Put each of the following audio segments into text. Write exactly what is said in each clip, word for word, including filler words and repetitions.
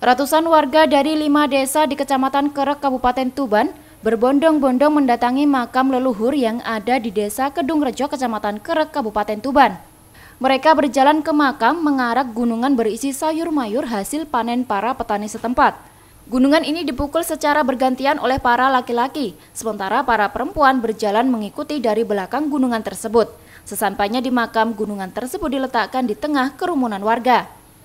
Ratusan warga dari lima desa di Kecamatan Kerek, Kabupaten Tuban berbondong-bondong mendatangi makam leluhur yang ada di Desa Kedungrejo, Kecamatan Kerek, Kabupaten Tuban. Mereka berjalan ke makam mengarak gunungan berisi sayur mayur hasil panen para petani setempat. Gunungan ini dipukul secara bergantian oleh para laki-laki, sementara para perempuan berjalan mengikuti dari belakang gunungan tersebut. Sesampainya di makam, gunungan tersebut diletakkan di tengah kerumunan warga.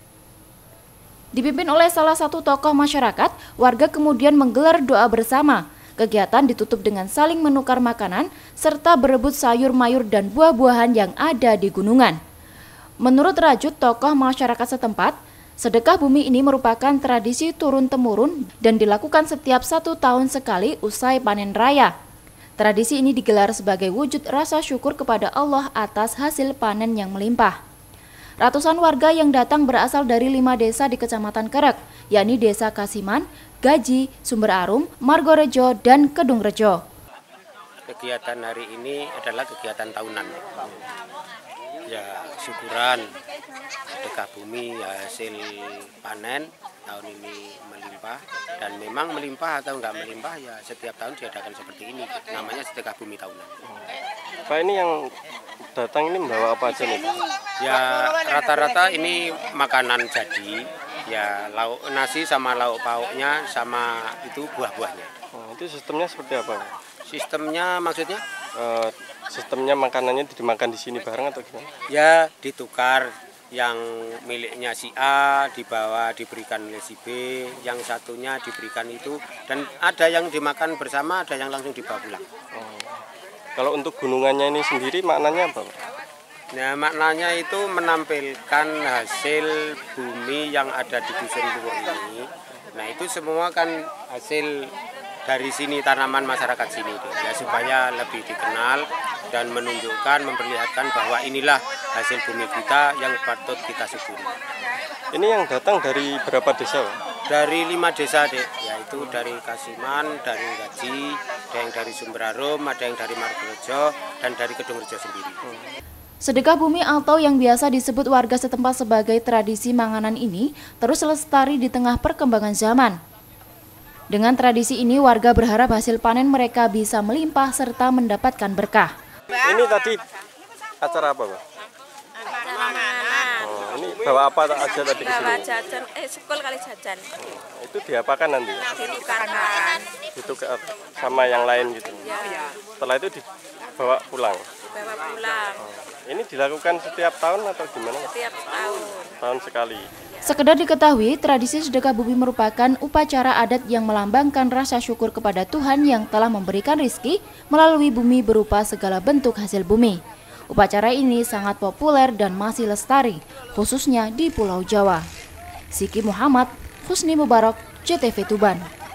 Dipimpin oleh salah satu tokoh masyarakat, warga kemudian menggelar doa bersama. Kegiatan ditutup dengan saling menukar makanan serta berebut sayur mayur dan buah-buahan yang ada di gunungan. Menurut rajut tokoh masyarakat setempat, sedekah bumi ini merupakan tradisi turun-temurun dan dilakukan setiap satu tahun sekali usai panen raya. Tradisi ini digelar sebagai wujud rasa syukur kepada Allah atas hasil panen yang melimpah. Ratusan warga yang datang berasal dari lima desa di Kecamatan Kerek, yakni Desa Kasiman, Gaji, Sumber Arum, Margorejo, dan Kedungrejo. Kegiatan hari ini adalah kegiatan tahunan. Ya, syukuran sedekah bumi hasil panen tahun ini melimpah, dan memang melimpah atau enggak melimpah ya setiap tahun diadakan seperti ini. Namanya sedekah bumi tahunan. Pak, ini yang datang ini membawa apa aja nih? Ya rata-rata ini makanan jadi, ya lauk nasi sama lauk pauknya sama itu buah-buahnya. Oh, itu sistemnya seperti apa? Sistemnya maksudnya? Uh, sistemnya makanannya dimakan di sini bareng atau gimana? Ya ditukar, yang miliknya si A dibawa diberikan oleh si B, yang satunya diberikan itu, dan ada yang dimakan bersama, ada yang langsung dibawa pulang. Oh. Kalau untuk gunungannya ini sendiri maknanya apa? Nah, maknanya itu menampilkan hasil bumi yang ada di Dusun Luwuk ini. Nah, itu semua kan hasil dari sini, tanaman masyarakat sini itu. Ya, supaya lebih dikenal dan menunjukkan, memperlihatkan bahwa inilah hasil bumi kita yang patut kita syukuri. Ini yang datang dari berapa desa, Pak? Dari lima desa, Dek. Yaitu dari Kasiman, dari Gaji, ada yang dari Sumber Arum, ada yang dari Margorejo, dan dari Kedungrejo sendiri. Hmm. Sedekah bumi atau yang biasa disebut warga setempat sebagai tradisi manganan ini terus lestari di tengah perkembangan zaman. Dengan tradisi ini, warga berharap hasil panen mereka bisa melimpah serta mendapatkan berkah. Ini tadi acara apa, Pak? Oh, ini bawa apa aja tadi ke sini? Bawa jajan, eh sekol kali jajan. Oh, itu diapakan nanti? Ditukarkan. Ditukar sama yang lain gitu. Ya. Setelah itu dibawa pulang. Bawa pulang. Oh. Ini dilakukan setiap tahun atau gimana? Setiap tahun. Tahun sekali. Sekedar diketahui, tradisi sedekah bumi merupakan upacara adat yang melambangkan rasa syukur kepada Tuhan yang telah memberikan rizki melalui bumi berupa segala bentuk hasil bumi. Upacara ini sangat populer dan masih lestari, khususnya di Pulau Jawa. Siki Muhammad, Husni Mubarak, J T V Tuban.